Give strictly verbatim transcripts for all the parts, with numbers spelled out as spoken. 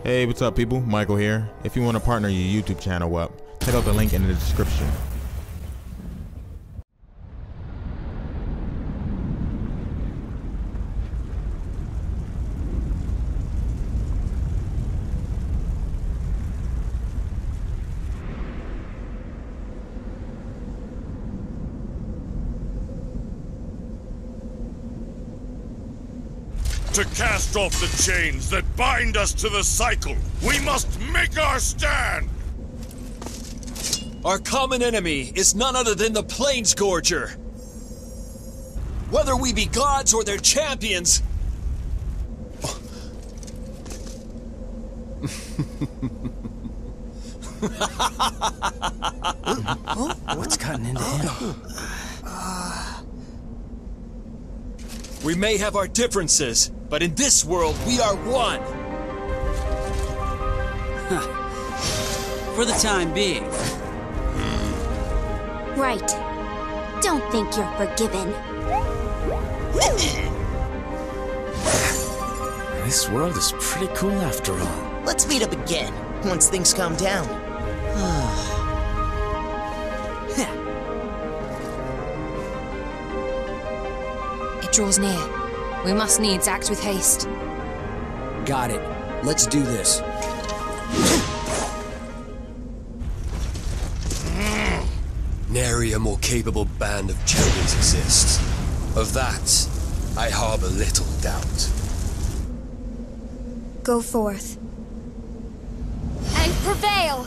Hey, what's up people? Michael here. If you want to partner your YouTube channel up, check out the link in the description. To cast off the chains that bind us to the cycle, we must make our stand! Our common enemy is none other than the Planescourger. Whether we be gods or their champions... What's gotten into him? We may have our differences, but in this world, we are one! For the time being. Right. Don't think you're forgiven. This world is pretty cool after all. Let's meet up again, once things calm down. It draws near. We must needs act with haste. Got it. Let's do this. Nary a more capable band of champions exists. Of that, I harbor little doubt. Go forth. And prevail!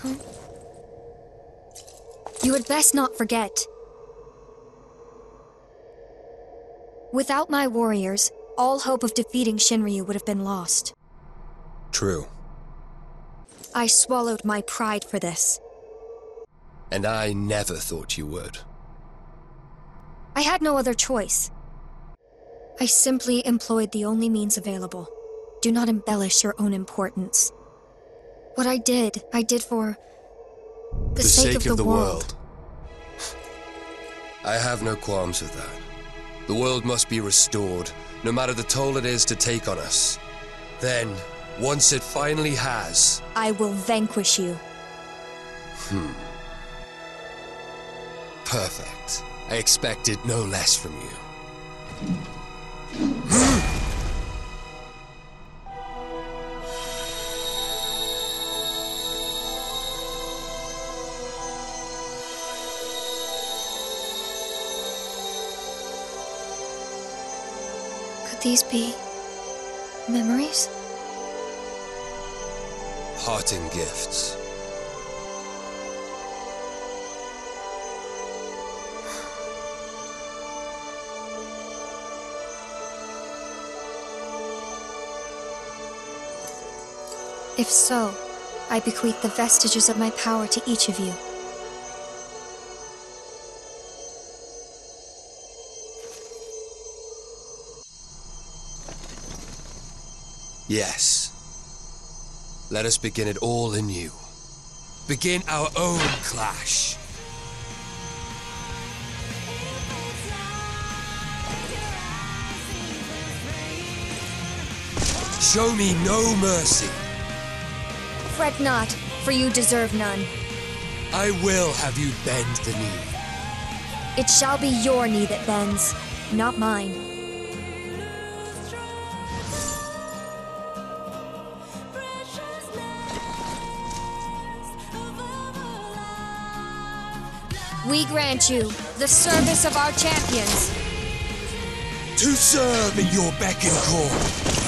You had best not forget. Without my warriors, all hope of defeating Shinryu would have been lost. True. I swallowed my pride for this. And I never thought you would. I had no other choice. I simply employed the only means available. Do not embellish your own importance. What I did, I did for the, the sake, sake of, of the, the world. world. I have no qualms with that. The world must be restored, no matter the toll it is to take on us. Then, once it finally has... I will vanquish you. Hmm. Perfect. I expected no less from you. Could these be memories? Parting gifts. If so, I bequeath the vestiges of my power to each of you. Yes. Let us begin it all anew. Begin our own clash. Show me no mercy. Fret not, for you deserve none. I will have you bend the knee. It shall be your knee that bends, not mine. We grant you the service of our champions. To serve in your beck and call.